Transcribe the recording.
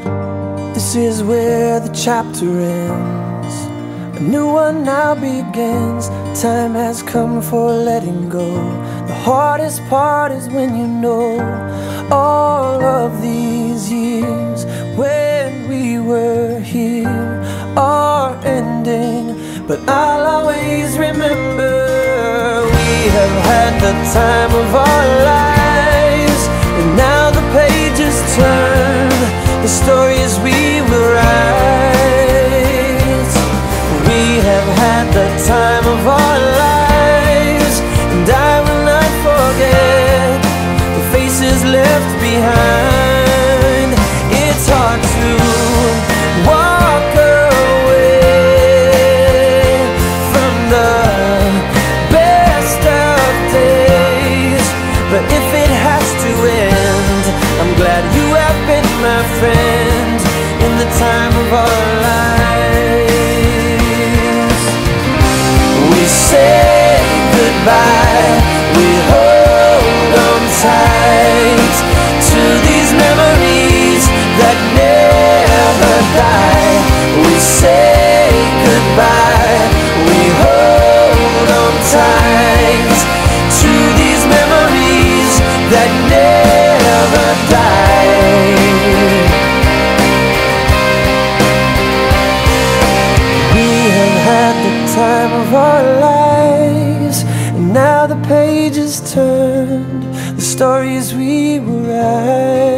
This is where the chapter ends. A new one now begins. Time has come for letting go. The hardest part is when you know all of these years when we were here are ending. But I'll always remember we have had the time of our lives, and now the pages turn, the stories we will write. We have had the time of our lives, and I will not forget the faces left behind. It's hard to walk away from the best of days, but if it has to end, I'm glad you have been my friend in the time of our lives. We say goodbye, we hold on tight to these memories that never die. We say goodbye, we hold on tight to these memories that never die. We have had the time of our lives, and now the pages turned, the stories we will write.